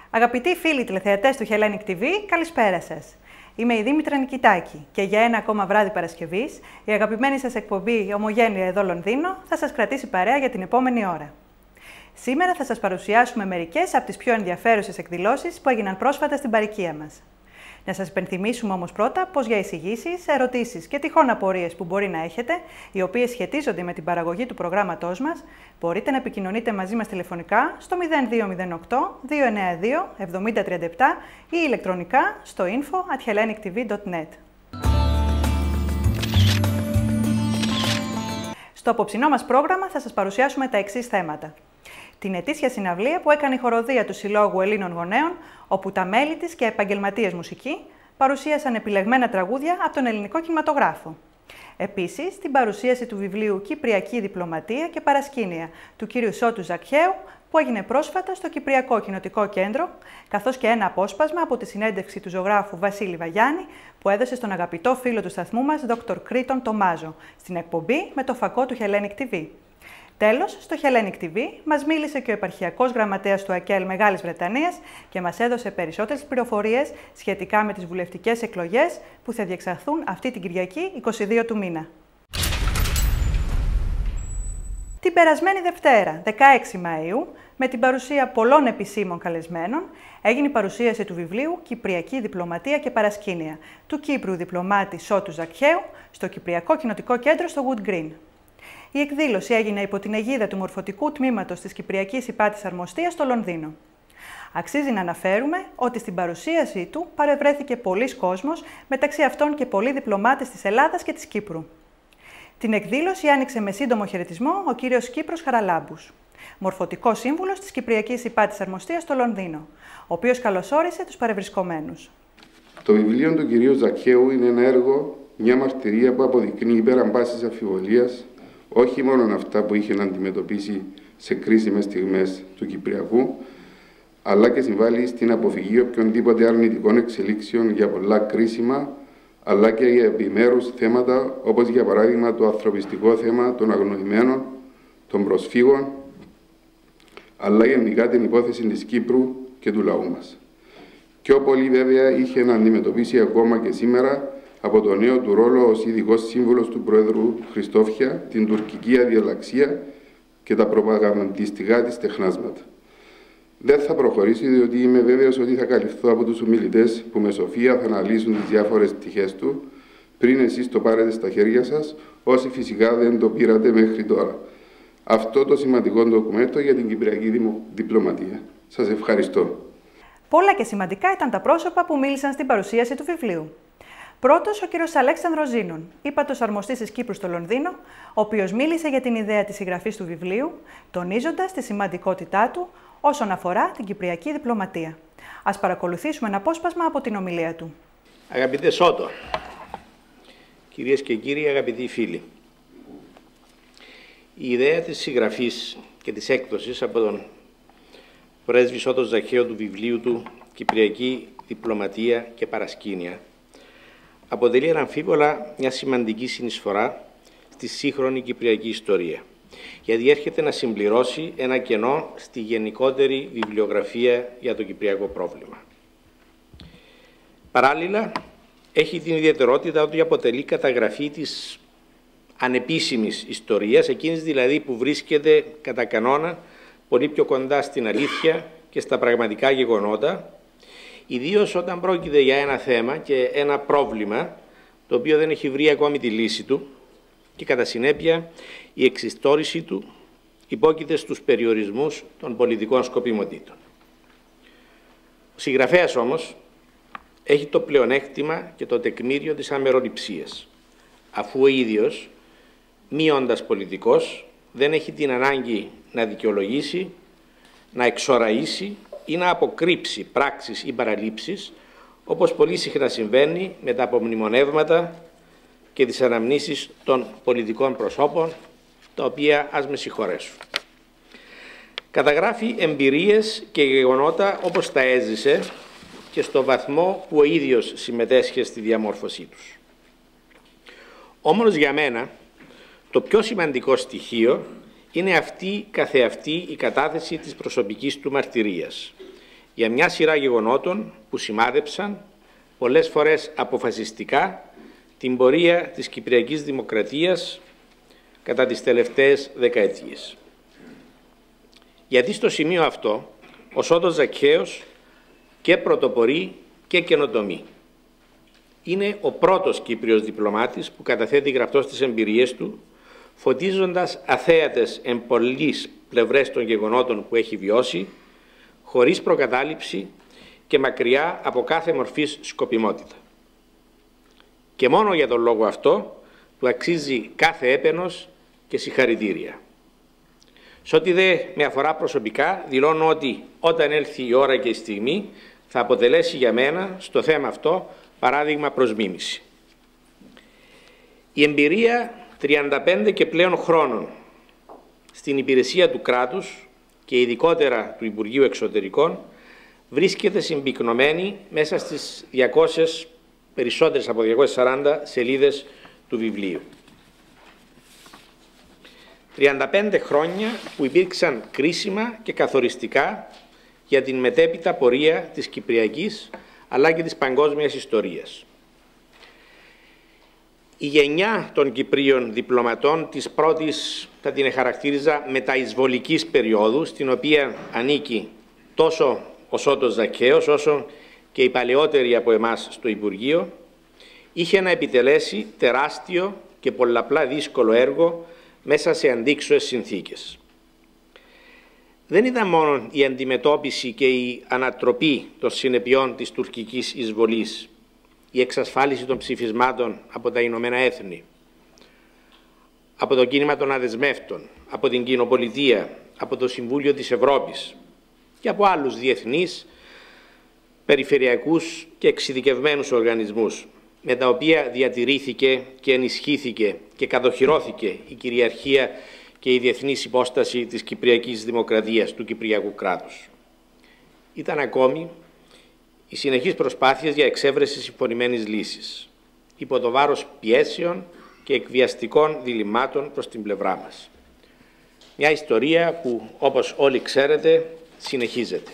Αγαπητοί φίλοι τηλεθεατές του Hellenic TV, καλησπέρα σας. Είμαι η Δήμητρα Νικητάκη και για ένα ακόμα βράδυ Παρασκευής, η αγαπημένη σας εκπομπή Ομογένεια εδώ Λονδίνο θα σας κρατήσει παρέα για την επόμενη ώρα. Σήμερα θα σας παρουσιάσουμε μερικές από τις πιο ενδιαφέρουσες εκδηλώσεις που έγιναν πρόσφατα στην παροικία μας. Να σας υπενθυμίσουμε όμως πρώτα πως για εισηγήσεις, ερωτήσεις και τυχόν απορίες που μπορεί να έχετε, οι οποίες σχετίζονται με την παραγωγή του προγράμματός μας, μπορείτε να επικοινωνείτε μαζί μας τηλεφωνικά στο 0208-292-7037 ή ηλεκτρονικά στο info@hellenictv.net. Στο απόψινό μας πρόγραμμα θα σας παρουσιάσουμε τα εξής θέματα. Την ετήσια συναυλία που έκανε η χοροδία του Συλλόγου Ελλήνων Γονέων, όπου τα μέλη της και επαγγελματίες μουσικοί παρουσίασαν επιλεγμένα τραγούδια από τον ελληνικό κινηματογράφο. Επίσης, την παρουσίαση του βιβλίου «Κυπριακή Διπλωματία και Παρασκήνια» του κ. Σώτου Ζακχαίου, που έγινε πρόσφατα στο Κυπριακό Κοινοτικό Κέντρο, καθώς και ένα απόσπασμα από τη συνέντευξη του ζωγράφου Βασίλη Βαγιάννη, που έδωσε στον αγαπητό φίλο του σταθμού μας, Dr. Κρήτον Τομάζο, στην εκπομπή με το φακό του Hellenic TV. Τέλος, στο Hellenic TV μας μίλησε και ο επαρχιακός γραμματέας του ΑΚΕΛ Μεγάλης Βρετανίας και μας έδωσε περισσότερες πληροφορίες σχετικά με τις βουλευτικές εκλογές που θα διεξαχθούν αυτή την Κυριακή 22 του μήνα. Την περασμένη Δευτέρα, 16 Μαΐου, με την παρουσία πολλών επισήμων καλεσμένων, έγινε η παρουσίαση του βιβλίου «Κυπριακή Διπλωματία και Παρασκήνια» του Κύπρου διπλωμάτη Σώτου Ζακχαίου στο Κυπριακό Κοινοτικό Κέντρο στο Wood Green. Η εκδήλωση έγινε υπό την αιγίδα του Μορφωτικού Τμήματος της Κυπριακής Υπάτης Αρμοστίας στο Λονδίνο. Αξίζει να αναφέρουμε ότι στην παρουσίασή του παρευρέθηκε πολλής κόσμος, μεταξύ αυτών και πολλοί διπλωμάτες της Ελλάδας και της Κύπρου. Την εκδήλωση άνοιξε με σύντομο χαιρετισμό ο κύριος Κύπρος Χαραλάμπους, μορφωτικός σύμβουλος της Κυπριακής Υπάτης Αρμοστίας στο Λονδίνο, ο οποίος καλωσόρισε τους παρευρισκομένους. Το βιβλίο του κυρίου Ζακχαίου είναι ένα έργο, μια μαρτυρία που αποδεικνύει πέραν πάσης αμφιβολίας όχι μόνο αυτά που είχε να αντιμετωπίσει σε κρίσιμες στιγμές του Κυπριακού, αλλά και συμβάλλει στην αποφυγή οποιονδήποτε αρνητικών εξελίξεων για πολλά κρίσιμα, αλλά και για επιμέρους θέματα, όπως για παράδειγμα το ανθρωπιστικό θέμα των αγνοημένων, των προσφύγων, αλλά γενικά την υπόθεση της Κύπρου και του λαού μας. Πιο πολύ βέβαια είχε να αντιμετωπίσει ακόμα και σήμερα από το νέο του ρόλο ως ειδικός σύμβουλος του Πρόεδρου Χριστόφια, την τουρκική αδιαλαξία και τα προπαγανδιστικά της τεχνάσματα. Δεν θα προχωρήσει, διότι είμαι βέβαιος ότι θα καλυφθώ από τους ομιλητές που με σοφία θα αναλύσουν τις διάφορες πτυχές του, πριν εσείς το πάρετε στα χέρια σας, όσοι φυσικά δεν το πήρατε μέχρι τώρα. Αυτό το σημαντικό ντοκουμέντο για την Κυπριακή Διπλωματία. Σας ευχαριστώ. Πολλά και σημαντικά ήταν τα πρόσωπα που μίλησαν στην παρουσίαση του βιβλίου. Πρώτος, ο κύριος Αλέξανδρος Ζήνων, ύπατος αρμοστής της Κύπρου στο Λονδίνο, ο οποίος μίλησε για την ιδέα της συγγραφής του βιβλίου, τονίζοντας τη σημαντικότητά του όσον αφορά την Κυπριακή Διπλωματία. Ας παρακολουθήσουμε ένα απόσπασμα από την ομιλία του. Αγαπητέ Σώτο, κυρίες και κύριοι, αγαπητοί φίλοι, η ιδέα της συγγραφής και της έκδοσης από τον πρέσβη Σώτο Ζακχαίου του βιβλίου του «Κυπριακή Διπλωματία και Παρασκήνια» αποτελεί αναμφίβολα μια σημαντική συνεισφορά στη σύγχρονη κυπριακή ιστορία, γιατί έρχεται να συμπληρώσει ένα κενό στη γενικότερη βιβλιογραφία για το κυπριακό πρόβλημα. Παράλληλα, έχει την ιδιαιτερότητα ότι αποτελεί καταγραφή της ανεπίσημης ιστορίας, εκείνης δηλαδή που βρίσκεται κατά κανόνα πολύ πιο κοντά στην αλήθεια και στα πραγματικά γεγονότα, ιδίως όταν πρόκειται για ένα θέμα και ένα πρόβλημα το οποίο δεν έχει βρει ακόμη τη λύση του και κατά συνέπεια η εξιστόρηση του υπόκειται στους περιορισμούς των πολιτικών σκοπιμοτήτων. Ο συγγραφέας όμως έχει το πλεονέκτημα και το τεκμήριο της αμεροληψίας, αφού ο ίδιος, μείοντας πολιτικός, δεν έχει την ανάγκη να δικαιολογήσει, να εξοραίσει ή να αποκρύψει πράξεις ή παραλήψεις, όπως πολύ συχνά συμβαίνει με τα απομνημονεύματα και τις αναμνήσεις των πολιτικών προσώπων, τα οποία ας με συγχωρέσουν. Καταγράφει εμπειρίες και γεγονότα όπως τα έζησε και στο βαθμό που ο ίδιος συμμετέσχε στη διαμόρφωσή τους. Όμως για μένα το πιο σημαντικό στοιχείο είναι αυτή καθεαυτή η κατάθεση της προσωπικής του μαρτυρίας, για μια σειρά γεγονότων που σημάδεψαν, πολλές φορές αποφασιστικά, την πορεία της Κυπριακής Δημοκρατίας κατά τις τελευταίες δεκαετίες. Γιατί στο σημείο αυτό ο Σώτος Ζακχαίος και πρωτοπορεί και καινοτομεί. Είναι ο πρώτος Κύπριος διπλωμάτης που καταθέτει γραπτός τις εμπειρίες του, φωτίζοντας αθέατες εν πολλής πλευρές των γεγονότων που έχει βιώσει, χωρίς προκατάληψη και μακριά από κάθε μορφής σκοπιμότητα. Και μόνο για τον λόγο αυτό του αξίζει κάθε έπαινος και συγχαρητήρια. Σε ό,τι δε με αφορά προσωπικά, δηλώνω ότι όταν έλθει η ώρα και η στιγμή θα αποτελέσει για μένα στο θέμα αυτό παράδειγμα προς μίμηση. Η εμπειρία 35 και πλέον χρόνων στην υπηρεσία του κράτους και ειδικότερα του Υπουργείου Εξωτερικών βρίσκεται συμπυκνωμένη μέσα στις 200, περισσότερες από 240 σελίδες του βιβλίου. 35 χρόνια που υπήρξαν κρίσιμα και καθοριστικά για την μετέπειτα πορεία της Κυπριακής αλλά και της παγκόσμιας ιστορίας. Η γενιά των Κυπρίων διπλωματών της πρώτης, θα την χαρακτήριζα, μεταεισβολικής περίοδου, στην οποία ανήκει τόσο ο Σώτος Ζακχαίος όσο και οι παλαιότεροι από εμάς στο Υπουργείο, είχε να επιτελέσει τεράστιο και πολλαπλά δύσκολο έργο μέσα σε αντίξωες συνθήκες. Δεν ήταν μόνο η αντιμετώπιση και η ανατροπή των συνεπειών της τουρκικής εισβολής, η εξασφάλιση των ψηφισμάτων από τα Ηνωμένα Έθνη, από το κίνημα των αδεσμεύτων, από την κοινοπολιτεία, από το Συμβούλιο της Ευρώπης και από άλλους διεθνείς, περιφερειακούς και εξειδικευμένους οργανισμούς, με τα οποία διατηρήθηκε και ενισχύθηκε και κατοχυρώθηκε η κυριαρχία και η διεθνής υπόσταση της Κυπριακής Δημοκρατίας, του Κυπριακού κράτους. Ήταν ακόμη οι συνεχείς προσπάθειες για εξέβρεση συμφωνημένης λύσης, υπό το βάρος πιέσεων και εκβιαστικών διλημμάτων προς την πλευρά μας. Μια ιστορία που, όπως όλοι ξέρετε, συνεχίζεται.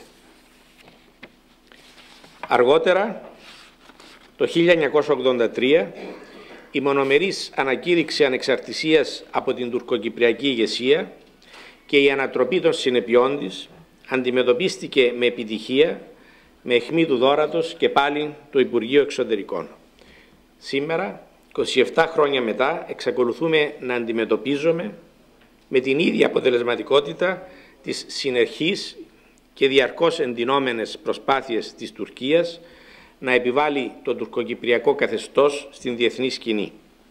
Αργότερα, το 1983, η μονομερής ανακήρυξη ανεξαρτησίας από την τουρκοκυπριακή ηγεσία και η ανατροπή των συνεπειών της αντιμετωπίστηκε με επιτυχία με αιχμή του δώρατος και πάλι το Υπουργείο Εξωτερικών. Σήμερα, 27 χρόνια μετά, εξακολουθούμε να αντιμετωπίζουμε με την ίδια αποτελεσματικότητα τις συνεχείς και διαρκώς εντυνόμενες προσπάθειες της Τουρκίας να επιβάλλει το τουρκοκυπριακό καθεστώς στην διεθνή σκηνή.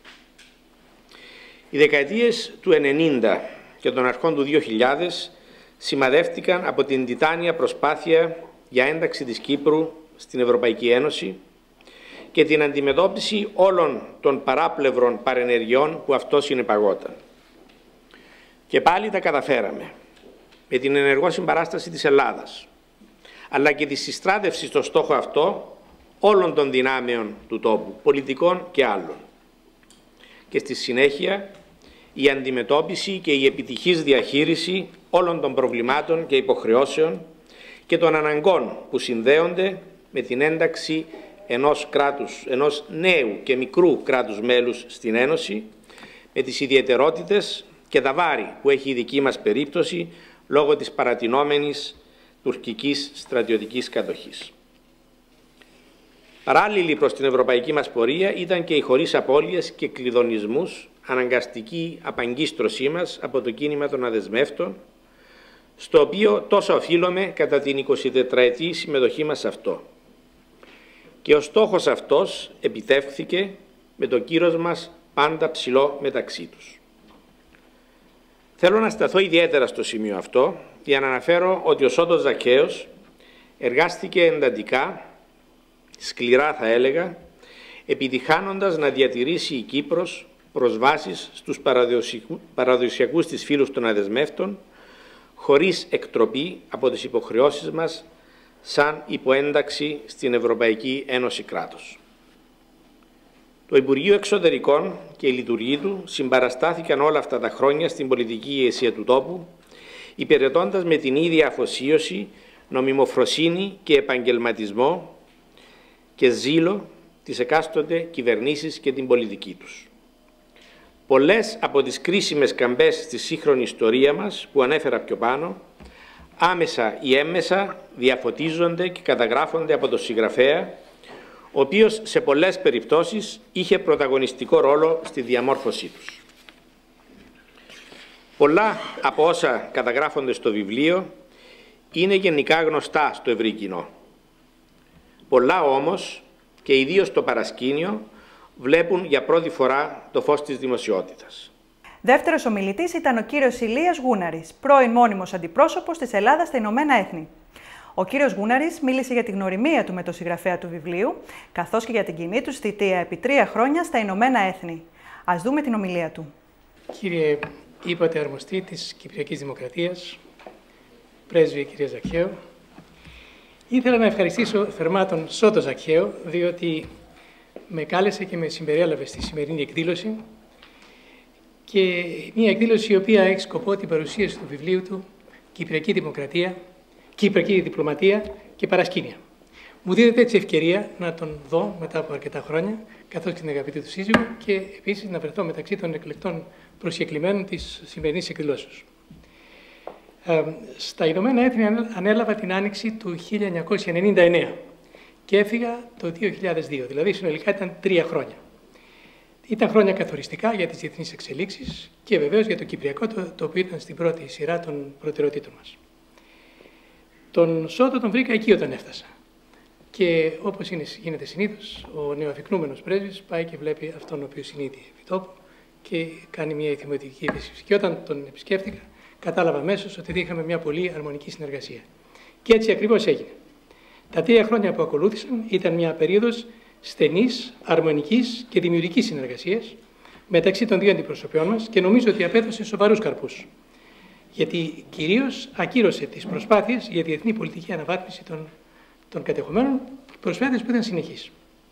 Οι δεκαετίες του 90 και των αρχών του 2000 σημαδεύτηκαν από την τιτάνια προσπάθεια για ένταξη της Κύπρου στην Ευρωπαϊκή Ένωση και την αντιμετώπιση όλων των παράπλευρων παρενεργειών που αυτό συνεπαγόταν. Και πάλι τα καταφέραμε, με την ενεργό συμπαράσταση της Ελλάδας, αλλά και τη συστράτευση στο στόχο αυτό όλων των δυνάμεων του τόπου, πολιτικών και άλλων. Και στη συνέχεια η αντιμετώπιση και η επιτυχής διαχείριση όλων των προβλημάτων και υποχρεώσεων και των αναγκών που συνδέονται με την ένταξη ενός νέου και μικρού κράτους μέλους στην Ένωση, με τις ιδιαιτερότητες και τα βάρη που έχει η δική μας περίπτωση λόγω της παρατηνόμενης τουρκικής στρατιωτικής κατοχής. Παράλληλη προς την ευρωπαϊκή μας πορεία ήταν και η χωρίς απώλειες και κλειδονισμούς αναγκαστική απαγκίστρωσή μας από το κίνημα των αδεσμεύτων, στο οποίο τόσο οφείλουμε κατά την 24η συμμετοχή μας σε αυτό. Και ο στόχος αυτός επιτεύχθηκε με το κύρος μας πάντα ψηλό μεταξύ τους. Θέλω να σταθώ ιδιαίτερα στο σημείο αυτό για να αναφέρω ότι ο Σώτος Ζακχαίος εργάστηκε εντατικά, σκληρά θα έλεγα, επιτυχάνοντας να διατηρήσει η Κύπρος προσβάσεις στους παραδοσιακούς της φίλους των αδεσμεύτων, χωρίς εκτροπή από τις υποχρεώσεις μας σαν υποένταξη στην Ευρωπαϊκή Ένωση κράτος. Το Υπουργείο Εξωτερικών και οι λειτουργοί του συμπαραστάθηκαν όλα αυτά τα χρόνια στην πολιτική ηγεσία του τόπου, υπηρετώντας με την ίδια αφοσίωση νομιμοφροσύνη και επαγγελματισμό και ζήλο της εκάστοτε κυβερνήσεις και την πολιτική τους. Πολλές από τις κρίσιμες καμπές στη σύγχρονη ιστορία μας που ανέφερα πιο πάνω, άμεσα ή έμμεσα διαφωτίζονται και καταγράφονται από τον συγγραφέα, ο οποίος σε πολλές περιπτώσεις είχε πρωταγωνιστικό ρόλο στη διαμόρφωσή τους. Πολλά από όσα καταγράφονται στο βιβλίο είναι γενικά γνωστά στο ευρύ κοινό. Πολλά όμως, και ιδίως το παρασκήνιο, βλέπουν για πρώτη φορά το φως της δημοσιότητας. Δεύτερος ομιλητής ήταν ο κύριος Ηλίας Γούναρης, πρώην μόνιμος αντιπρόσωπος της Ελλάδας στα Ηνωμένα Έθνη. Ο κύριος Γούναρης μίλησε για τη γνωριμία του με τον συγγραφέα του βιβλίου, καθώς και για την κοινή του θητεία επί 3 χρόνια στα Ηνωμένα Έθνη. Ας δούμε την ομιλία του. Κύριε Είπατε Αρμοστή της Κυπριακής Δημοκρατίας, πρέσβη κυρία Ζακχαίου, ήθελα να ευχαριστήσω θερμά τον Σώτο Ζακχαίο, διότι με κάλεσε και με συμπεριέλαβε στη σημερινή εκδήλωση, και μια εκδήλωση η οποία έχει σκοπό την παρουσίαση του βιβλίου του Κυπριακή Δημοκρατία, Κυπριακή Διπλωματία και Παρασκήνια. Μου δίδεται έτσι ευκαιρία να τον δω μετά από αρκετά χρόνια, καθώς και την αγαπητή του σύζυγο, και επίσης να βρεθώ μεταξύ των εκλεκτών προσκεκλημένων της σημερινής εκδηλώσεως. Στα Ηνωμένα Έθνη ανέλαβα την άνοιξη του 1999 και έφυγα το 2002, δηλαδή συνολικά ήταν 3 χρόνια. Ήταν χρόνια καθοριστικά για τις διεθνείς εξελίξεις και βεβαίως για το Κυπριακό, το οποίο ήταν στην πρώτη σειρά των προτεραιοτήτων μας. Τον Σώτο τον βρήκα εκεί όταν έφτασα. Και όπως γίνεται συνήθως, ο νεοαφικνούμενος πρέσβης πάει και βλέπει αυτόν ο οποίος είναι ήδη επί τόπου και κάνει μια ηθιμοτική επίσκεψη. Και όταν τον επισκέφτηκα, κατάλαβα αμέσως ότι είχαμε μια πολύ αρμονική συνεργασία. Και έτσι ακριβώς έγινε. Τα 3 χρόνια που ακολούθησαν ήταν μια περίοδος στενής, αρμονικής και δημιουργικής συνεργασίας μεταξύ των 2 αντιπροσωπιών μας και νομίζω ότι απέδωσε σοβαρούς καρπούς. Γιατί κυρίως ακύρωσε τις προσπάθειες για διεθνή πολιτική αναβάθμιση των κατεχομένων, προσπάθειες που ήταν συνεχείς.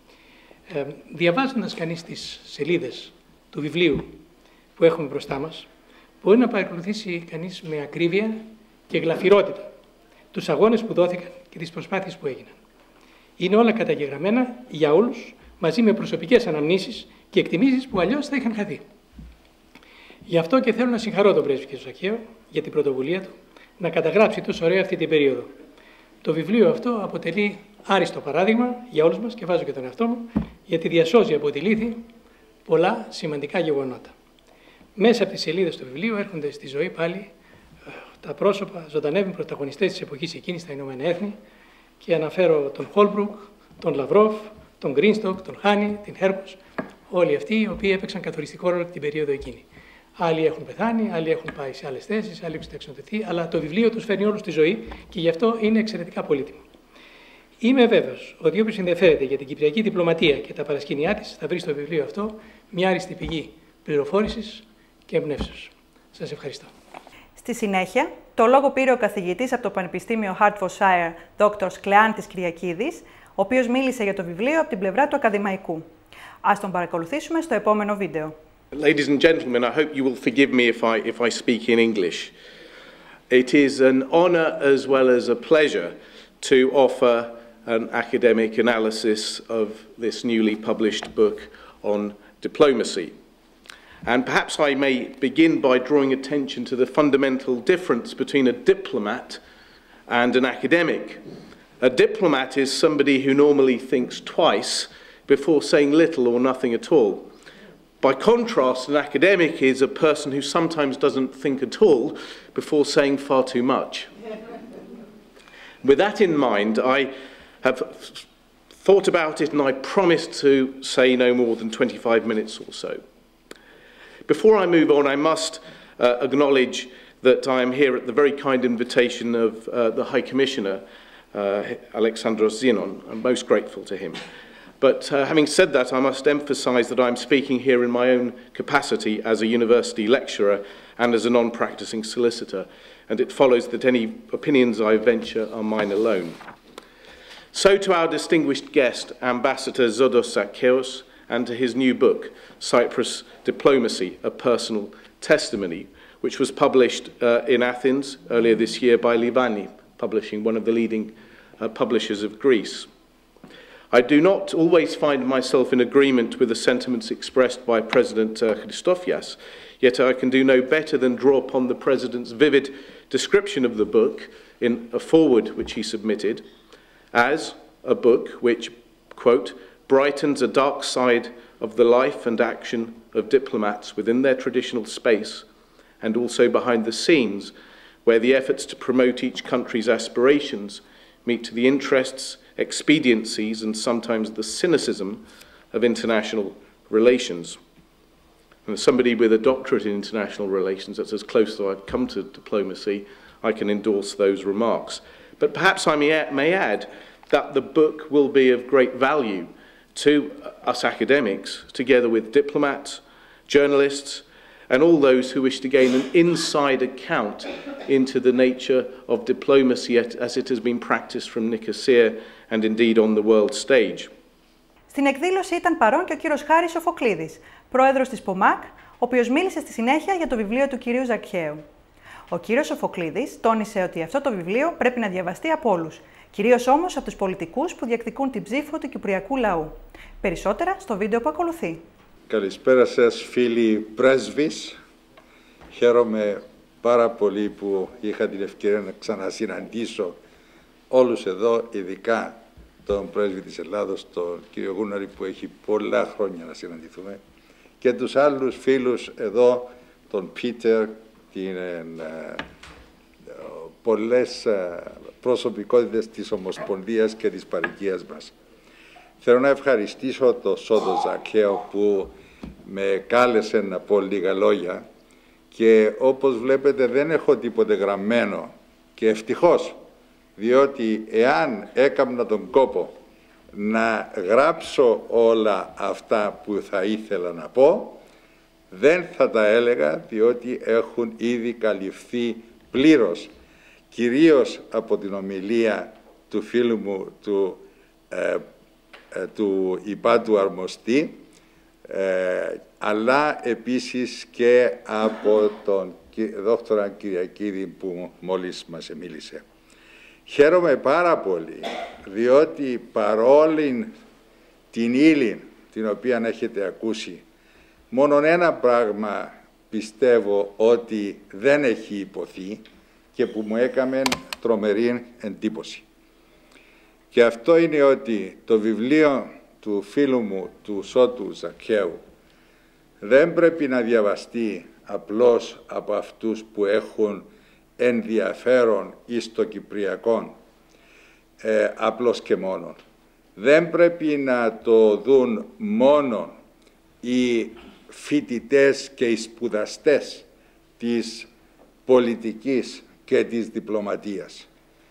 Διαβάζοντας κανείς τις σελίδες του βιβλίου που έχουμε μπροστά μας, μπορεί να παρακολουθήσει κανείς με ακρίβεια και γλαφυρότητα τους αγώνες που δόθηκαν και τις προσπάθειες που έγιναν. Είναι όλα καταγεγραμμένα για όλους, μαζί με προσωπικές αναμνήσεις και εκτιμήσεις που αλλιώς θα είχαν χαθεί. Γι' αυτό και θέλω να συγχαρώ τον πρέσβη κ. Ζακχαίο για την πρωτοβουλία του να καταγράψει τόσο ωραία αυτή την περίοδο. Το βιβλίο αυτό αποτελεί άριστο παράδειγμα για όλους μας, και βάζω και τον εαυτό μου, γιατί διασώζει από τη λύθη πολλά σημαντικά γεγονότα. Μέσα από τις σελίδες του βιβλίου έρχονται στη ζωή πάλι τα πρόσωπα, ζωντανεύουν πρωταγωνιστές της εποχής εκείνης στα Ηνωμένα Έθνη, και αναφέρω τον Χόλμπρουκ, τον Λαυρόφ, τον Γκρίνστοκ, τον Χάνι, την Χέρμπος, όλοι αυτοί οι οποίοι έπαιξαν καθοριστικό ρόλο την περίοδο εκείνη. Άλλοι έχουν πεθάνει, άλλοι έχουν πάει σε άλλες θέσεις, άλλοι έχουν συνταξιοδοτηθεί, αλλά το βιβλίο τους φέρνει όλους στη ζωή και γι' αυτό είναι εξαιρετικά πολύτιμο. Είμαι βέβαιος ότι όποιος ενδιαφέρεται για την Κυπριακή Διπλωματία και τα παρασκήνιά της θα βρει στο βιβλίο αυτό μια άριστη πηγή πληροφόρησης και εμπνεύσεως. Σας ευχαριστώ. Στη συνέχεια, το λόγο πήρε ο καθηγητής από το Πανεπιστήμιο Hertfordshire, Dr. Κλεάντης Κυριακίδης, ο οποίος μίλησε για το βιβλίο από την πλευρά του ακαδημαϊκού. Ας τον παρακολουθήσουμε στο επόμενο βίντεο. Ladies and gentlemen, I hope you will forgive me if I speak in English. It is an honour as well as a pleasure to offer an academic analysis of this newly published book on diplomacy. And perhaps I may begin by drawing attention to the fundamental difference between a diplomat and an academic. A diplomat is somebody who normally thinks twice before saying little or nothing at all. By contrast, an academic is a person who sometimes doesn't think at all before saying far too much. With that in mind, I have thought about it and I promised to say no more than 25 minutes or so. Before I move on, I must acknowledge that I am here at the very kind invitation of the High Commissioner, Alexandros Zinon. I'm most grateful to him. But having said that, I must emphasise that I'm speaking here in my own capacity as a university lecturer and as a non-practising solicitor, and it follows that any opinions I venture are mine alone. So to our distinguished guest, Ambassador Zodos Zakheos, and to his new book, Cyprus Diplomacy, A Personal Testimony, which was published in Athens earlier this year by Livani Publishing, one of the leading publishers of Greece. I do not always find myself in agreement with the sentiments expressed by President Christofias, yet I can do no better than draw upon the President's vivid description of the book in a foreword which he submitted as a book which, quote, brightens a dark side of the life and action of diplomats within their traditional space and also behind the scenes where the efforts to promote each country's aspirations meet the interests, expediencies and sometimes the cynicism of international relations. And as somebody with a doctorate in international relations, that's as close as I've come to diplomacy, I can endorse those remarks. But perhaps I may add that the book will be of great value to us academics, together with diplomats, journalists, and all those who wish to gain an inside account into the nature of diplomacy as it has been practiced from Nicosia and indeed on the world stage. Στην εκδήλωση ήταν παρόν και ο κύριος Χάρης Σοφοκλίδης, πρόεδρος της ΠΟΜΑΚ, ο οποίος μίλησε στη συνέχεια για το βιβλίο του κυρίου Ζακχαίου. Ο κύριος Σοφοκλίδης τόνισε ότι αυτό το βιβλίο πρέπει να διαβαστεί από όλους, κυρίως όμως από τους πολιτικούς που διεκδικούν την ψήφο του κυπριακού λαού. Περισσότερα στο βίντεο που ακολουθεί. Καλησπέρα σας φίλοι πρέσβεις. Χαίρομαι πάρα πολύ που είχα την ευκαιρία να ξανασυναντήσω όλους εδώ, ειδικά τον πρέσβη της Ελλάδος, τον κύριο Γούναρη, που έχει πολλά χρόνια να συναντηθούμε, και τους άλλους φίλους εδώ, τον Πίτερ, πολλές προσωπικότητες της Ομοσπονδίας και της παροικίας μας. Θέλω να ευχαριστήσω τον Σώτο Ζακχαίο που με κάλεσε να πω λίγα λόγια και όπως βλέπετε δεν έχω τίποτε γραμμένο και ευτυχώς, διότι εάν έκανα τον κόπο να γράψω όλα αυτά που θα ήθελα να πω, δεν θα τα έλεγα, διότι έχουν ήδη καλυφθεί πλήρως, κυρίως από την ομιλία του φίλου μου, του υπάτου αρμοστή, αλλά επίσης και από τον δόκτορα Κυριακίδη που μόλις μας μίλησε. Χαίρομαι πάρα πολύ, διότι παρόλη την ύλη την οποία έχετε ακούσει, μόνον ένα πράγμα πιστεύω ότι δεν έχει υποθεί και που μου έκαμε τρομερή εντύπωση. Και αυτό είναι ότι το βιβλίο του φίλου μου, του Σώτου Ζακχαίου, δεν πρέπει να διαβαστεί απλώς από αυτούς που έχουν ενδιαφέρον εις το Κυπριακό, απλώς και μόνον. Δεν πρέπει να το δουν μόνο οι φοιτητές και οι σπουδαστές της πολιτικής και της διπλωματίας.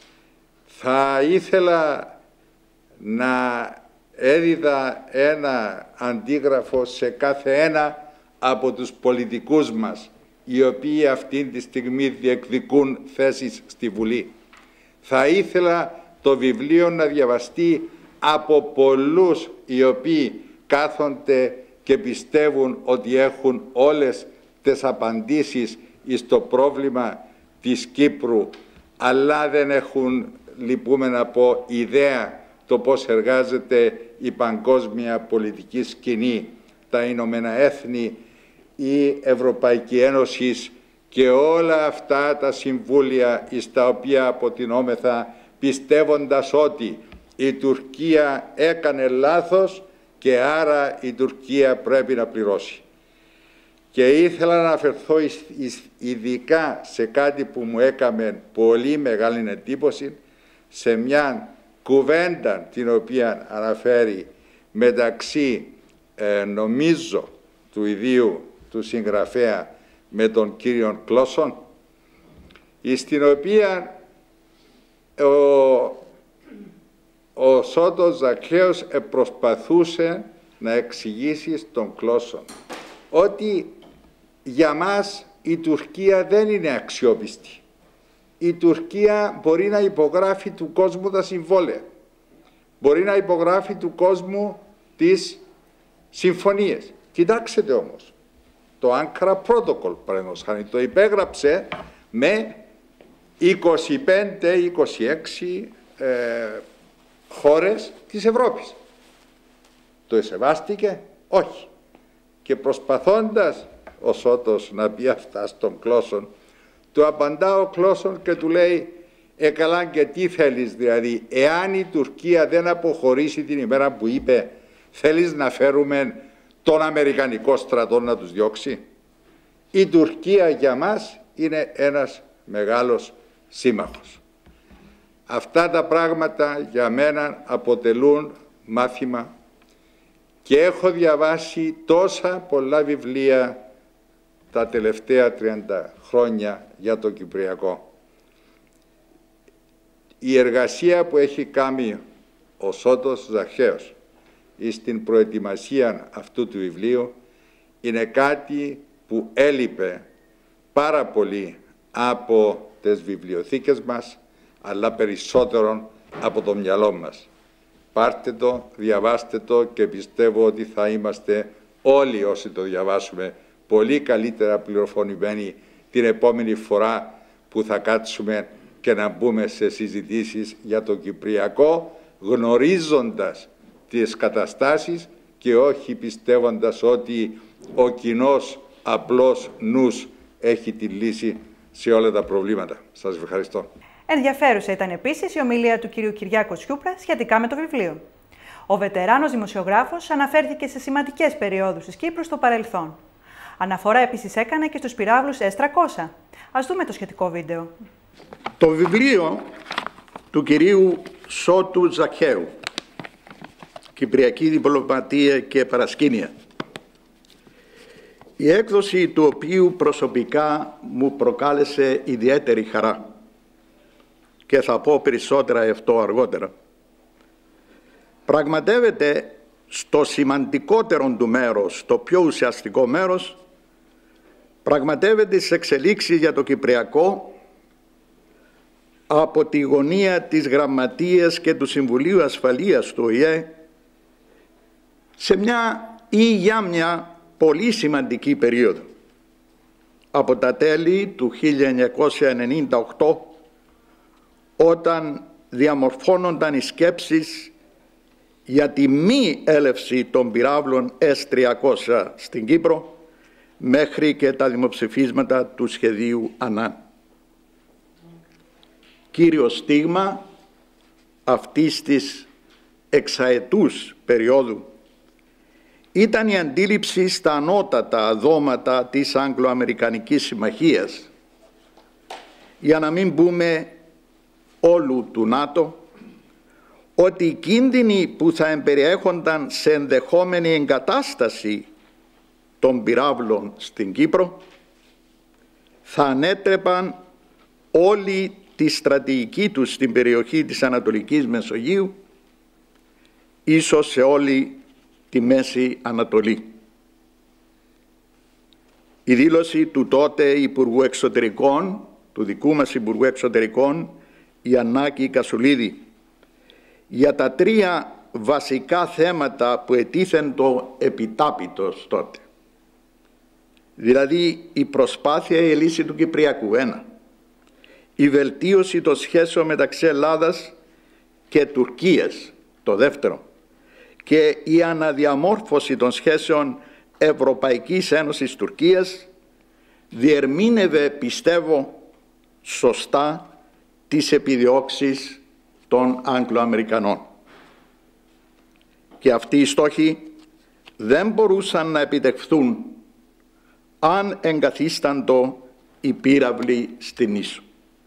Θα ήθελα να έδιδα ένα αντίγραφο σε κάθε ένα από τους πολιτικούς μας, οι οποίοι αυτή τη στιγμή διεκδικούν θέσεις στη Βουλή. Θα ήθελα το βιβλίο να διαβαστεί από πολλούς οι οποίοι κάθονται και πιστεύουν ότι έχουν όλες τις απαντήσεις στο πρόβλημα της Κύπρου, αλλά δεν έχουν, λυπούμε να πω, ιδέα το πώς εργάζεται η παγκόσμια πολιτική σκηνή, τα Ηνωμένα Έθνη, η Ευρωπαϊκή Ένωση και όλα αυτά τα συμβούλια στα οποία αποτινόμεθα, πιστεύοντας ότι η Τουρκία έκανε λάθος και άρα η Τουρκία πρέπει να πληρώσει. Και ήθελα να αναφερθώ ειδικά σε κάτι που μου έκαμε πολύ μεγάλη εντύπωση, σε μια κουβέντα την οποία αναφέρει μεταξύ, νομίζω, του ιδίου του συγγραφέα με τον κύριο Κλώσον, στην οποία ο Σώτος Ζακχαίος προσπαθούσε να εξηγήσει στον Κλώσον ότι για μας η Τουρκία δεν είναι αξιόπιστη. Η Τουρκία μπορεί να υπογράφει του κόσμου τα συμβόλαια. Μπορεί να υπογράφει του κόσμου τις συμφωνίες. Κοιτάξτε όμως, το Ankara Protocol, παραδείγματος χάρη, το υπέγραψε με 25-26 χώρες της Ευρώπης. Το εσεβάστηκε? Όχι. Και προσπαθώντας ο Σώτος να πει αυτά στον Κλώσον, του απαντά ο Κλώσον και του λέει καλά και τι θέλεις, δηλαδή εάν η Τουρκία δεν αποχωρήσει την ημέρα που είπε θέλεις να φέρουμε τον Αμερικανικό στρατό να τους διώξει? Η Τουρκία για μας είναι ένας μεγάλος σύμμαχος. Αυτά τα πράγματα για μένα αποτελούν μάθημα και έχω διαβάσει τόσα πολλά βιβλία τα τελευταία 30 χρόνια για το Κυπριακό. Η εργασία που έχει κάνει ο Σώτος Ζαχαίος στην προετοιμασία αυτού του βιβλίου είναι κάτι που έλειπε πάρα πολύ από τις βιβλιοθήκες μας, αλλά περισσότερον από το μυαλό μας. Πάρτε το, διαβάστε το και πιστεύω ότι θα είμαστε όλοι όσοι το διαβάσουμε πολύ καλύτερα πληροφορημένοι την επόμενη φορά που θα κάτσουμε και να μπούμε σε συζητήσεις για το Κυπριακό, γνωρίζοντας τις καταστάσεις και όχι πιστεύοντας ότι ο κοινός απλός νους έχει τη λύση σε όλα τα προβλήματα. Σας ευχαριστώ. Ενδιαφέρουσα ήταν επίσης η ομιλία του κ. Κυριάκου Σιούπρα σχετικά με το βιβλίο. Ο βετεράνος δημοσιογράφος αναφέρθηκε σε σημαντικές περιόδους της Κύπρου στο παρελθόν. Αναφορά επίσης έκανε και στους πυράβλους S-300. Ας δούμε το σχετικό βίντεο. Το βιβλίο του κυρίου Σώτου Ζαχαίου, Κυπριακή Διπλωματία και Παρασκήνια, η έκδοση του οποίου προσωπικά μου προκάλεσε ιδιαίτερη χαρά και θα πω περισσότερα αυτό αργότερα, πραγματεύεται στο σημαντικότερο του μέρος, το πιο ουσιαστικό μέρος, πραγματεύεται τις εξελίξεις για το Κυπριακό από τη γωνία της Γραμματείας και του Συμβουλίου Ασφαλείας του ΟΗΕ σε μια ή για μια πολύ σημαντική περίοδο. Από τα τέλη του 1998, όταν διαμορφώνονταν οι σκέψεις για τη μη έλευση των πυράβλων S-300 στην Κύπρο, μέχρι και τα δημοψηφίσματα του σχεδίου Ανάν. Κύριο στίγμα αυτής της εξαετούς περίοδου ήταν η αντίληψη στα ανώτατα δώματα της Αγγλο-Αμερικανικής Συμμαχίας, για να μην πούμε όλου του ΝΑΤΟ, ότι οι κίνδυνοι που θα εμπεριέχονταν σε ενδεχόμενη εγκατάσταση των πυράβλων στην Κύπρο θα ανέτρεπαν όλη τη στρατηγική τους στην περιοχή της Ανατολικής Μεσογείου, ίσως σε όλη τη Μέση Ανατολή. Η δήλωση του τότε Υπουργού Εξωτερικών, του δικού μας Υπουργού Εξωτερικών, Ιαννάκη Κασουλίδη, για τα τρία βασικά θέματα που ετίθεν το επιτάπητος τότε. Δηλαδή η προσπάθεια η λύση του Κυπριακού, 1. Η βελτίωση των σχέσεων μεταξύ Ελλάδας και Τουρκίας, το 2. Και η αναδιαμόρφωση των σχέσεων Ευρωπαϊκής Ένωσης Τουρκίας διερμήνευε, πιστεύω, σωστά τις επιδιώξεις των Αγγλοαμερικανών. Και αυτοί οι στόχοι δεν μπορούσαν να επιτευχθούν αν εγκαθίσταντο οι πύραυλοι στην Ίσο.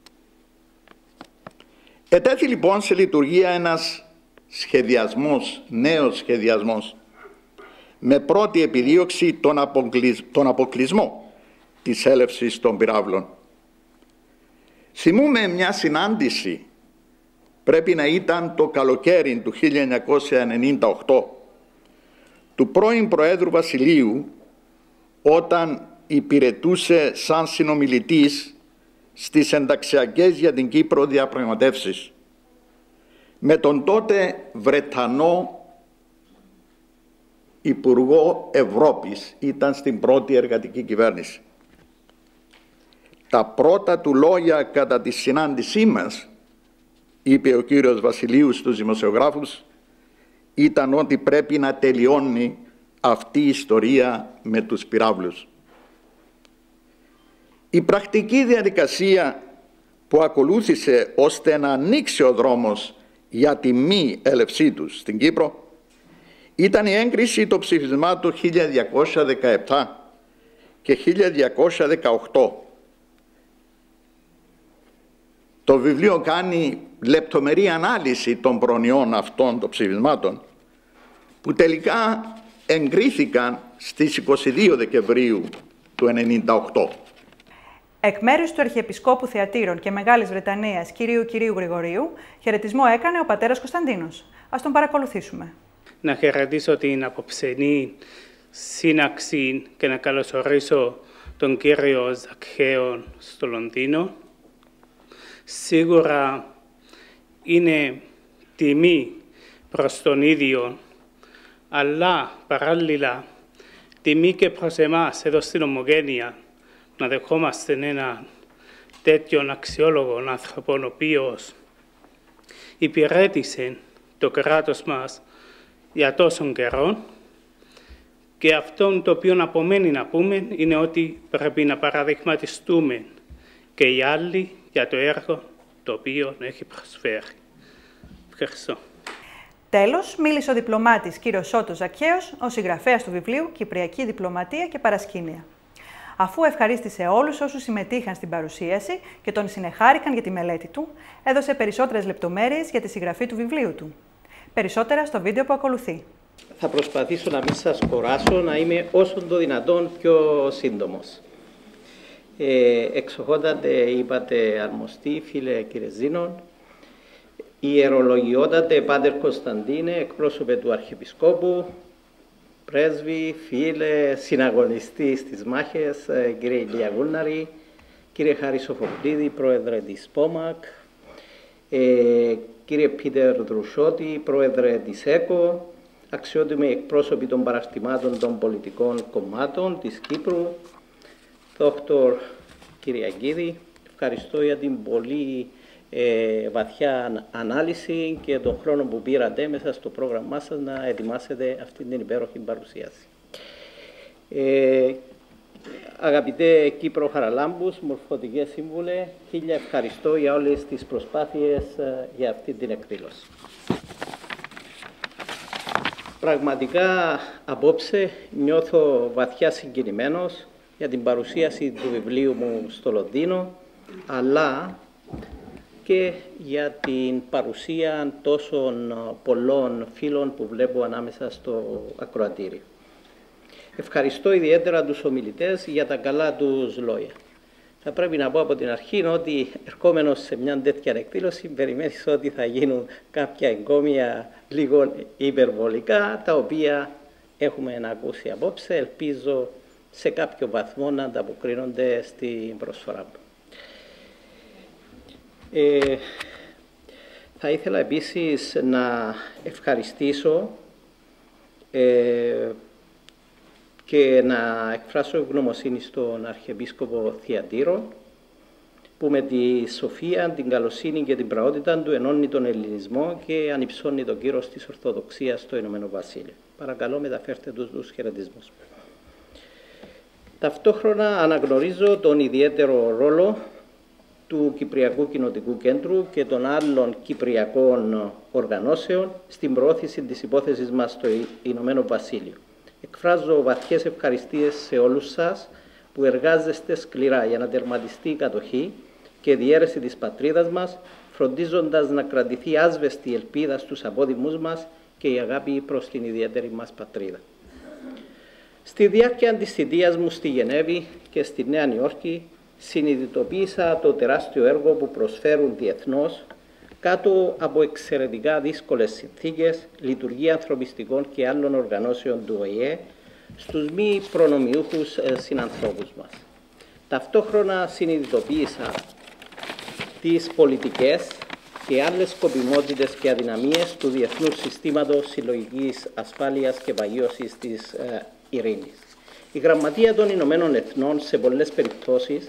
Ετέθη λοιπόν σε λειτουργία ένας σχεδιασμός, νέος σχεδιασμός, με πρώτη επιδίωξη τον αποκλεισμό της έλευσης των πυράβλων. Θυμούμε μια συνάντηση, πρέπει να ήταν το καλοκαίρι του 1998, του πρώην Προέδρου Βασιλείου, όταν υπηρετούσε σαν συνομιλητής στις ενταξιακές για την Κύπρο διαπραγματεύσεις με τον τότε Βρετανό Υπουργό Ευρώπης, ήταν στην πρώτη εργατική κυβέρνηση. τα πρώτα του λόγια κατά τη συνάντησή μας, είπε ο κύριος Βασιλείου στους δημοσιογράφους, ήταν ότι πρέπει να τελειώνει αυτή η ιστορία με τους πυράβλους. Η πρακτική διαδικασία που ακολούθησε ώστε να ανοίξει ο δρόμος για τη μη έλευσή τους στην Κύπρο ήταν η έγκριση των ψηφισμάτων 1217 και 1218. Το βιβλίο κάνει λεπτομερή ανάλυση των προνοιών αυτών των ψηφισμάτων που τελικά εγκρίθηκαν στις 22 Δεκεμβρίου του 1998. Εκ μέρους του Αρχιεπισκόπου Θεατήρων και Μεγάλης Βρετανίας Κυρίου Γρηγορίου, χαιρετισμό έκανε ο πατέρας Κωνσταντίνος. Ας τον παρακολουθήσουμε. Να χαιρετήσω την απόψενή σύναξη και να καλωσορίσω τον κύριο Ζακχαίο στο Λονδίνο. Σίγουρα είναι τιμή προς τον ίδιο, αλλά παράλληλα τιμή και προς εμάς εδώ στην Ομογένεια να δεχόμαστε έναν τέτοιον αξιόλογο άνθρωπο, ο οποίος υπηρέτησε το κράτος μας για τόσον καιρό, και αυτό το οποίο απομένει να πούμε είναι ότι πρέπει να παραδειγματιστούμε και οι άλλοι για το έργο το οποίο έχει προσφέρει. Ευχαριστώ. Τέλος, μίλησε ο διπλωμάτης κύριος Σώτος Ζακχαίος, ο συγγραφέας του βιβλίου «Κυπριακή Διπλωματία και Παρασκήνια». Αφού ευχαρίστησε όλους όσους συμμετείχαν στην παρουσίαση και τον συνεχάρηκαν για τη μελέτη του, έδωσε περισσότερες λεπτομέρειες για τη συγγραφή του βιβλίου του. Περισσότερα στο βίντεο που ακολουθεί. Θα προσπαθήσω να μην σας κουράσω, να είμαι όσο το δυνατόν πιο σύντομος. Εξοχότατε, είπατε αρμοστή, φίλε κύριε Ζήνων, ιερολογιότατε Πάτερ Κωνσταντίνε, εκπρόσωπε του Αρχιεπισκόπου, πρέσβη, φίλε, συναγωνιστή στις μάχες, κύριε Ηλία Γούλναρη, κύριε Χάρη Σοφοκλίδη, πρόεδρε της ΠΟΜΑΚ, κύριε Πίτερ Δρουσότη, πρόεδρε της ΕΚΟ, αξιότιμοι εκπρόσωποι των παραρτημάτων των πολιτικών κομμάτων της Κύπρου, Δόκτωρ κύριε Αγγίδη, ευχαριστώ για την πολύ βαθιά ανάλυση και τον χρόνο που πήρατε μέσα στο πρόγραμμά σας να ετοιμάσετε αυτή την υπέροχη παρουσίαση. Αγαπητέ Κύπρο Χαραλάμπους, μορφωτικές σύμβουλε, χίλια ευχαριστώ για όλες τις προσπάθειες για αυτή την εκδήλωση. Πραγματικά απόψε νιώθω βαθιά συγκινημένος για την παρουσίαση του βιβλίου μου στο Λονδίνο, αλλά και για την παρουσία τόσων πολλών φίλων που βλέπω ανάμεσα στο ακροατήριο. Ευχαριστώ ιδιαίτερα τους ομιλητές για τα καλά τους λόγια. Θα πρέπει να πω από την αρχή ότι ερχόμενος σε μια τέτοια εκδήλωση περιμένεις ότι θα γίνουν κάποια εγκόμια λίγο υπερβολικά, τα οποία έχουμε να ακούσει απόψε. Ελπίζω σε κάποιο βαθμό να ανταποκρίνονται στην προσφορά μου. Θα ήθελα επίσης να ευχαριστήσω και να εκφράσω ευγνωμοσύνη στον Αρχιεπίσκοπο Θεατήρων, που με τη σοφία, την καλοσύνη και την πραότητα του ενώνει τον ελληνισμό και ανυψώνει τον κύρος της Ορθοδοξίας στο Ηνωμένο Βασίλειο. Παρακαλώ, μεταφέρτε τους χαιρετισμούς. Ταυτόχρονα αναγνωρίζω τον ιδιαίτερο ρόλο του Κυπριακού Κοινοτικού Κέντρου και των άλλων κυπριακών οργανώσεων στην προώθηση της υπόθεσης μας στο Ηνωμένο Βασίλειο. Εκφράζω βαθιές ευχαριστίες σε όλους σας που εργάζεστε σκληρά για να τερματιστεί η κατοχή και διαίρεση της πατρίδας μας, φροντίζοντας να κρατηθεί άσβεστη η ελπίδα στους απόδημους μας και η αγάπη προς την ιδιαίτερη μας πατρίδα. Στη διάρκεια της θητείας μου στη Γενέβη και στη Νέα Νιόρκη, συνειδητοποίησα το τεράστιο έργο που προσφέρουν διεθνώς κάτω από εξαιρετικά δύσκολες συνθήκες λειτουργία ανθρωπιστικών και άλλων οργανώσεων του ΟΗΕ στους μη προνομιούχους συνανθρώπους μας. Ταυτόχρονα συνειδητοποίησα τις πολιτικές και άλλες σκοπιμότητες και αδυναμίες του διεθνούς συστήματος συλλογικής ασφάλειας και παγίωσης της ειρήνης. Η Γραμματεία των Ηνωμένων Εθνών σε πολλές περιπτώσεις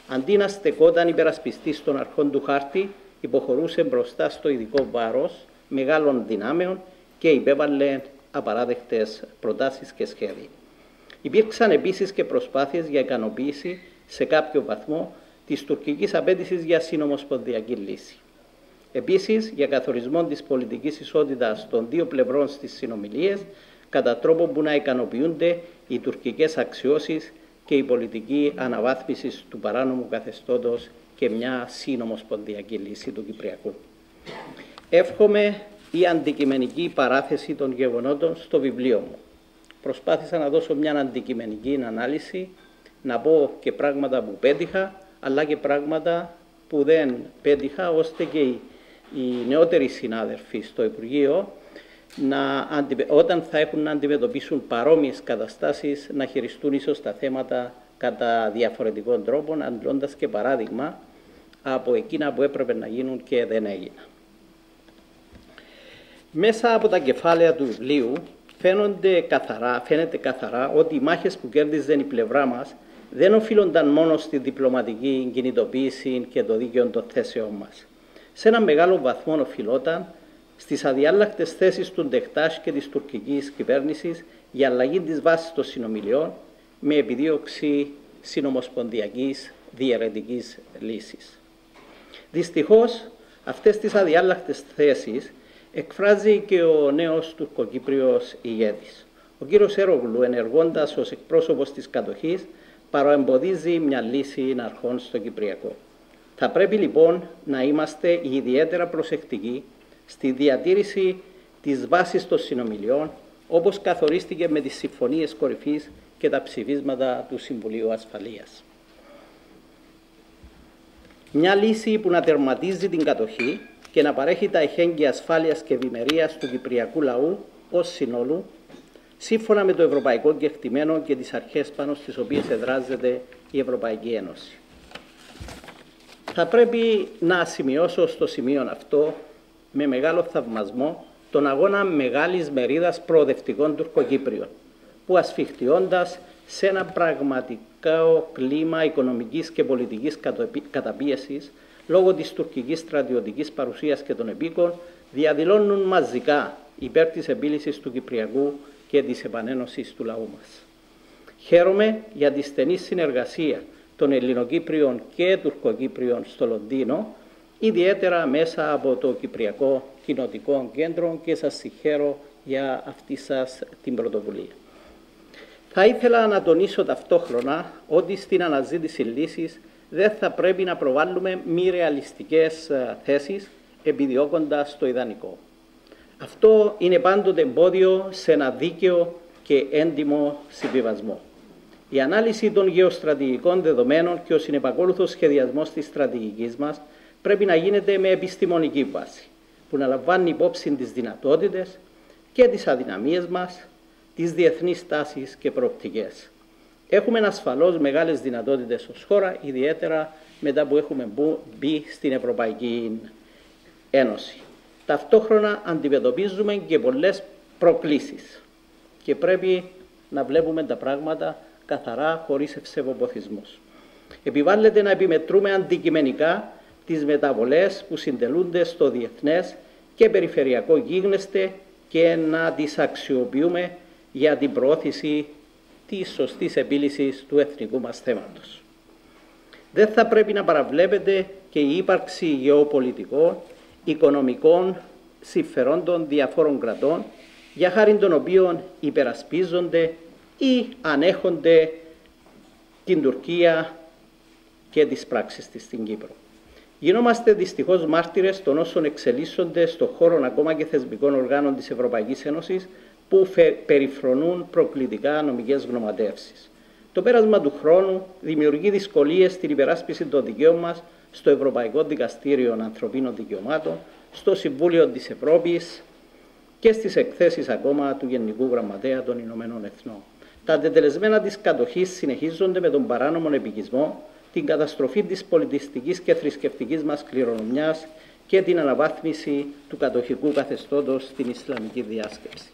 αντί να στεκόταν υπερασπιστής των αρχών του χάρτη, υποχωρούσε μπροστά στο ειδικό βάρος μεγάλων δυνάμεων και υπέβαλε απαράδεκτες προτάσεις και σχέδια. Υπήρξαν επίσης και προσπάθειες για ικανοποίηση σε κάποιο βαθμό της τουρκικής απέτησης για συνομοσπονδιακή λύση. Επίσης, για καθορισμό της πολιτικής ισότητας των δύο πλευρών στις συνομιλίες, κατά τρόπο που να ικανοποιούνται οι τουρκικές αξιώσεις και η πολιτική αναβάθμιση του παράνομου καθεστώτος και μια συνομοσπονδιακή λύση του Κυπριακού. Εύχομαι η αντικειμενική παράθεση των γεγονότων στο βιβλίο μου. Προσπάθησα να δώσω μια αντικειμενική ανάλυση, να πω και πράγματα που πέτυχα, αλλά και πράγματα που δεν πέτυχα, ώστε και οι νεότεροι συνάδελφοι στο Υπουργείο, όταν θα έχουν να αντιμετωπίσουν παρόμοιες καταστάσεις, να χειριστούν ίσως τα θέματα κατά διαφορετικών τρόπων, αντλώντας και παράδειγμα από εκείνα που έπρεπε να γίνουν και δεν έγιναν. Μέσα από τα κεφάλαια του βιβλίου φαίνεται καθαρά ότι οι μάχες που κέρδιζε η πλευρά μας δεν οφείλονταν μόνο στη διπλωματική κινητοποίηση και το δίκαιο των θέσεων μας. Σε ένα μεγάλο βαθμό οφειλόταν στις αδιάλακτες θέσεις του Ντεχτάσ και της τουρκικής κυβέρνησης για αλλαγή της βάσης των συνομιλιών με επιδίωξη συνομοσπονδιακής διαιρετικής λύσης. Δυστυχώς, αυτές τις αδιάλακτες θέσεις εκφράζει και ο νέος τουρκοκύπριος ηγέτης. Ο κύριος Ερογλου, ενεργώντας ως εκπρόσωπος της κατοχής, παραεμποδίζει μια λύση αρχών στο Κυπριακό. Θα πρέπει λοιπόν να είμαστε ιδιαίτερα προσεκτικοί στη διατήρηση της βάσης των συνομιλιών, όπως καθορίστηκε με τις συμφωνίες κορυφής και τα ψηφίσματα του Συμβουλίου Ασφαλείας. Μια λύση που να τερματίζει την κατοχή και να παρέχει τα εχέγγυα ασφάλειας και ευημερίας του κυπριακού λαού ως συνόλου, σύμφωνα με το ευρωπαϊκό κεκτημένο και τις αρχές πάνω στις οποίες εδράζεται η Ευρωπαϊκή Ένωση. Θα πρέπει να σημειώσω στο σημείο αυτό με μεγάλο θαυμασμό τον αγώνα μεγάλης μερίδας προοδευτικών Τουρκοκύπριων, που ασφιχτιώντας σε ένα πραγματικό κλίμα οικονομικής και πολιτικής καταπίεσης, λόγω της τουρκικής στρατιωτικής παρουσίας και των επίκων, διαδηλώνουν μαζικά υπέρ της επίλυσης του Κυπριακού και της επανένωσης του λαού μας. Χαίρομαι για τη στενή συνεργασία των Ελληνοκύπριων και Τουρκοκύπριων στο Λονδίνο, ιδιαίτερα μέσα από το Κυπριακό Κοινοτικό Κέντρο, και σας συγχαίρω για αυτή σας την πρωτοβουλία. Θα ήθελα να τονίσω ταυτόχρονα ότι στην αναζήτηση λύσης δεν θα πρέπει να προβάλλουμε μη ρεαλιστικές θέσεις επιδιώκοντας το ιδανικό. Αυτό είναι πάντοτε εμπόδιο σε ένα δίκαιο και έντιμο συμβιβασμό. Η ανάλυση των γεωστρατηγικών δεδομένων και ο συνεπακόλουθος σχεδιασμός της στρατηγικής μας πρέπει να γίνεται με επιστημονική βάση, που να λαμβάνει υπόψη τις δυνατότητες και τις αδυναμίες μας, τις διεθνείς τάσεις και προοπτικές. Έχουμε ασφαλώς μεγάλες δυνατότητες ως χώρα, ιδιαίτερα μετά που έχουμε μπει στην Ευρωπαϊκή Ένωση. Ταυτόχρονα αντιμετωπίζουμε και πολλές προκλήσεις και πρέπει να βλέπουμε τα πράγματα καθαρά, χωρίς ευσεβοποθισμούς. Επιβάλλεται να επιμετρούμε αντικειμενικά τις μεταβολές που συντελούνται στο διεθνές και περιφερειακό γίγνεσθε και να τις αξιοποιούμε για την προώθηση της σωστής επίλυσης του εθνικού μας θέματος. Δεν θα πρέπει να παραβλέπεται και η ύπαρξη γεωπολιτικών, οικονομικών συμφερόντων διαφόρων κρατών, για χάρη των οποίων υπερασπίζονται ή ανέχονται την Τουρκία και τις πράξεις της στην Κύπρο. Γινόμαστε δυστυχώς μάρτυρες των όσων εξελίσσονται στον χώρο ακόμα και θεσμικών οργάνων της Ευρωπαϊκής Ένωσης, που περιφρονούν προκλητικά νομικές γνωματεύσεις. Το πέρασμα του χρόνου δημιουργεί δυσκολίες στην υπεράσπιση των δικαίων μας στο Ευρωπαϊκό Δικαστήριο Ανθρωπίνων Δικαιωμάτων, στο Συμβούλιο της Ευρώπης και στις εκθέσεις ακόμα του Γενικού Γραμματέα των Ηνωμένων Εθνών. Τα τετελεσμένα της κατοχής συνεχίζονται με τον παράνομο επικισμό, την καταστροφή της πολιτιστικής και θρησκευτικής μας κληρονομιάς και την αναβάθμιση του κατοχικού καθεστώτος στην Ισλαμική διάσκεψη.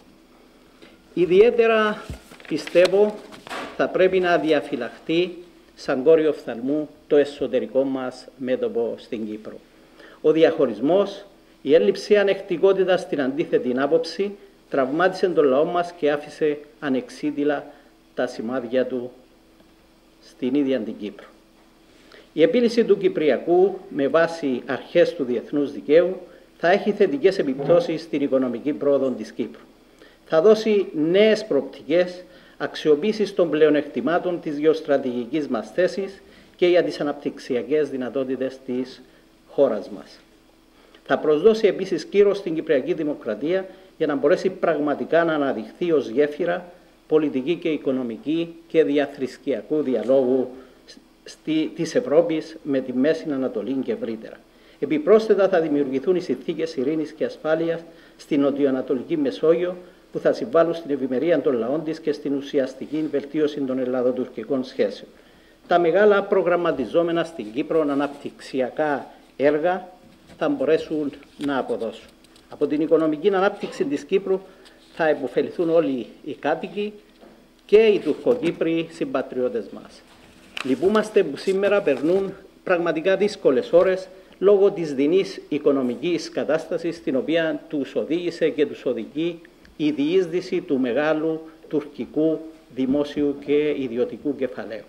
Ιδιαίτερα πιστεύω θα πρέπει να διαφυλαχθεί σαν κόριο φθαλμού το εσωτερικό μας μέτωπο στην Κύπρο. Ο διαχωρισμός, η έλλειψη ανεκτικότητας στην αντίθετη άποψη τραυμάτισε τον λαό μας και άφησε ανεξίτηλα τα σημάδια του στην ίδια την Κύπρο. Η επίλυση του Κυπριακού με βάση αρχές του διεθνούς δικαίου θα έχει θετικές επιπτώσεις στην οικονομική πρόοδο της Κύπρου. Θα δώσει νέες προοπτικές αξιοποίησης των πλεονεκτημάτων της γεωστρατηγικής μας θέσης και για τις αναπτυξιακές δυνατότητες της χώρας μας. Θα προσδώσει επίσης κύρος στην Κυπριακή Δημοκρατία για να μπορέσει πραγματικά να αναδειχθεί ως γέφυρα πολιτική και οικονομική και διαθρησκιακού διαλόγου της Ευρώπης με τη Μέση Ανατολή και ευρύτερα. Επιπρόσθετα θα δημιουργηθούν οι συνθήκες ειρήνης και ασφάλειας στην νοτιοανατολική Μεσόγειο που θα συμβάλλουν στην ευημερία των λαών της και στην ουσιαστική βελτίωση των ελλαδοτουρκικών σχέσεων. Τα μεγάλα προγραμματιζόμενα στην Κύπρο αναπτυξιακά έργα θα μπορέσουν να αποδώσουν. Από την οικονομική ανάπτυξη της Κύπρου θα επωφεληθούν όλοι οι κάτοικοι και οι Τουρκοκύπροι συμπατριώτες μας. Λυπούμαστε που σήμερα περνούν πραγματικά δύσκολες ώρες λόγω της δεινής οικονομικής κατάστασης στην οποία τους οδήγησε και τους οδηγεί η διείσδυση του μεγάλου τουρκικού δημόσιου και ιδιωτικού κεφαλαίου.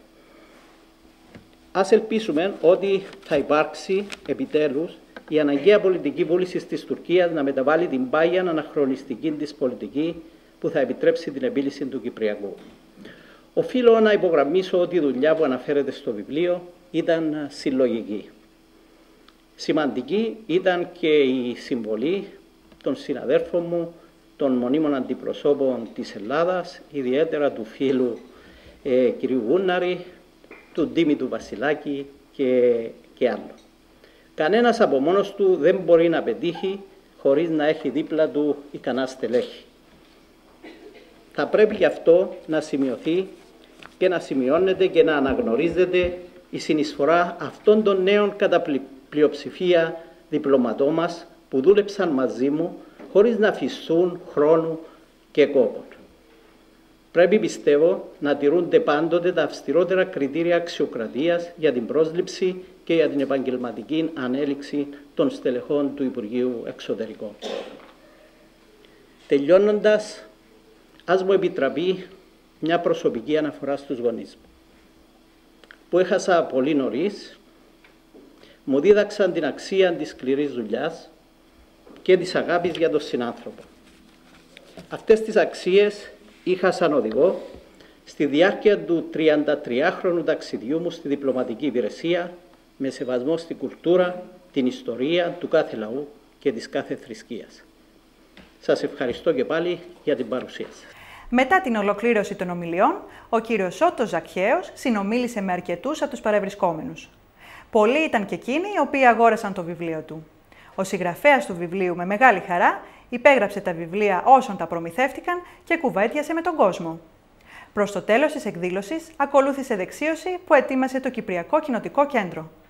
Ας ελπίσουμε ότι θα υπάρξει επιτέλους η αναγκαία πολιτική βούληση της Τουρκίας να μεταβάλει την πάγια αναχρονιστική της πολιτική που θα επιτρέψει την επίλυση του Κυπριακού. Οφείλω να υπογραμμίσω ότι η δουλειά που αναφέρεται στο βιβλίο ήταν συλλογική. Σημαντική ήταν και η συμβολή των συναδέρφων μου, των μονίμων αντιπροσώπων της Ελλάδας, ιδιαίτερα του φίλου κ. Γούναρη, του Ντίμη του Βασιλάκη και άλλων. Κανένας από μόνος του δεν μπορεί να πετύχει χωρίς να έχει δίπλα του ικανά στελέχη. Θα πρέπει γι' αυτό να σημειωθεί και να σημειώνεται και να αναγνωρίζεται η συνεισφορά αυτών των νέων κατά πλειοψηφία διπλωματών μας που δούλεψαν μαζί μου χωρίς να αφισούν χρόνου και κόπον. Πρέπει, πιστεύω, να τηρούνται πάντοτε τα αυστηρότερα κριτήρια αξιοκρατίας για την πρόσληψη και για την επαγγελματική ανέλυξη των στελεχών του Υπουργείου Εξωτερικών. Τελειώνοντας, ας μου επιτραπεί μια προσωπική αναφορά στους γονείς μου, που έχασα πολύ νωρίς, μου δίδαξαν την αξία της σκληρής δουλειάς και της αγάπης για τον συνάνθρωπο. Αυτές τις αξίες είχα σαν οδηγό στη διάρκεια του 33χρονου ταξιδιού μου στη διπλωματική υπηρεσία με σεβασμό στην κουλτούρα, την ιστορία του κάθε λαού και της κάθε θρησκείας. Σας ευχαριστώ και πάλι για την παρουσία σας. Μετά την ολοκλήρωση των ομιλιών, ο κύριος Σώτος Ζακχαίος συνομίλησε με αρκετούς από τους παρευρισκόμενους. Πολλοί ήταν και εκείνοι οι οποίοι αγόρασαν το βιβλίο του. Ο συγγραφέας του βιβλίου με μεγάλη χαρά υπέγραψε τα βιβλία όσων τα προμηθεύτηκαν και κουβέντιασε με τον κόσμο. Προς το τέλος της εκδήλωσης ακολούθησε δεξίωση που ετοίμασε το Κυπριακό Κοινοτικό Κέντρο.